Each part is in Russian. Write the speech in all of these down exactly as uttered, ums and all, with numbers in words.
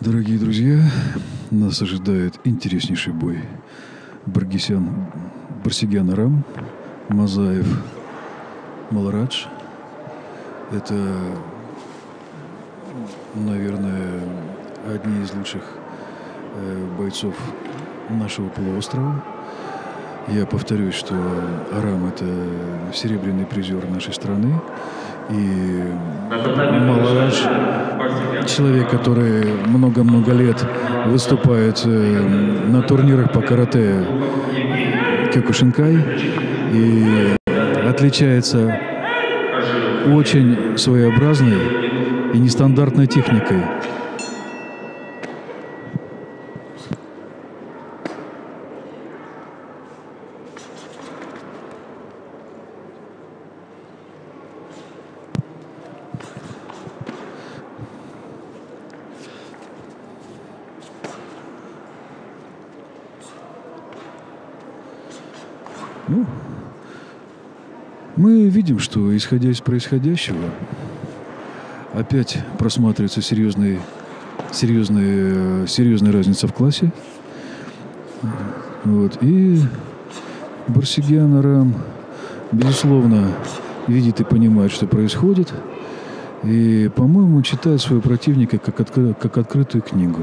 Дорогие друзья, нас ожидает интереснейший бой. Баргисян, Барсигян Арам, Мазаев Маларадж. Это, наверное, одни из лучших бойцов нашего полуострова. Я повторюсь, что Арам – это серебряный призер нашей страны. И Маларадж – человек, который много-много лет выступает на турнирах по карате Кёкушинкай и отличается очень своеобразной и нестандартной техникой. Ну, мы видим, что, исходя из происходящего, опять просматривается серьезный, серьезная, серьезная разница в классе. Вот. И Барсигян Арам, безусловно, видит и понимает, что происходит. И, по-моему, читает своего противника как, откры, как открытую книгу.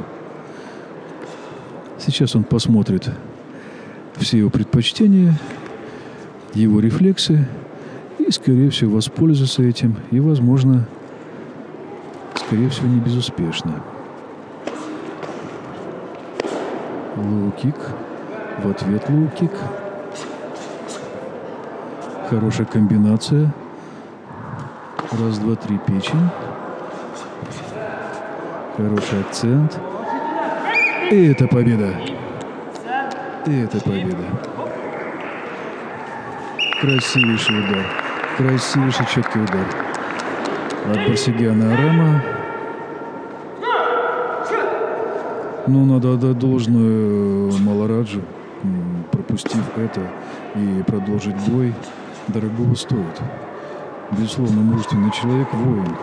Сейчас он посмотрит все его предпочтения, его рефлексы, и, скорее всего, воспользуется этим, и, возможно, скорее всего, не безуспешно. Лоу-кик, в ответ лоу-кик. Хорошая комбинация. Раз, два, три, печень. Хороший акцент. И это победа. И это победа. Красивейший удар. Красивейший четкий удар от Барсигяна Арама. Ну, надо отдать должное Малараджу. Пропустив это и продолжить бой, дорогого стоит. Безусловно, мужественный человек, воин.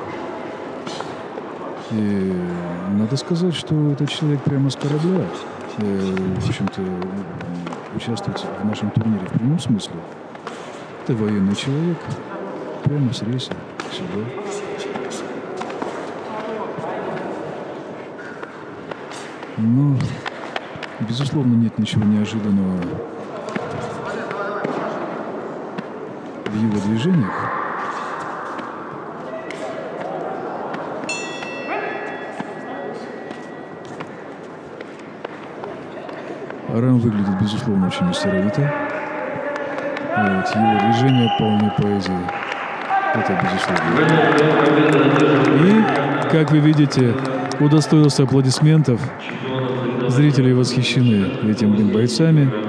И надо сказать, что этот человек прямо с корабля, э, в общем-то, участвует в нашем турнире в прямом смысле. Это военный человек, прямо с рейса сюда. Но, безусловно, нет ничего неожиданного в его движениях. Арам выглядит, безусловно, очень мастеровито. Вот, его движения полны поэзии. Это безусловно. И, как вы видите, удостоился аплодисментов. Зрители восхищены этими бойцами.